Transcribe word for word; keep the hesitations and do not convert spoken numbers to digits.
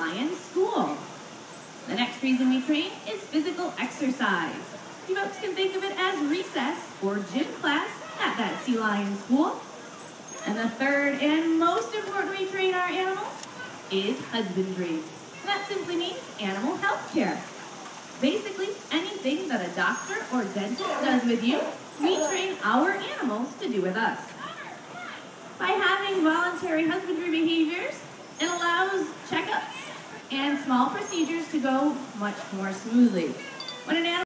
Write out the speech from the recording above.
lion school. The next reason we train is physical exercise. You folks can think of it as recess or gym class at that sea lion school. And the third and most important way we train our animals is husbandry. That simply means animal health care. Basically, anything that a doctor or dentist does with you, we train our animals to do with us. By having voluntary husbandry behaviors, it allows checkups and small procedures to go much more smoothly. When an animal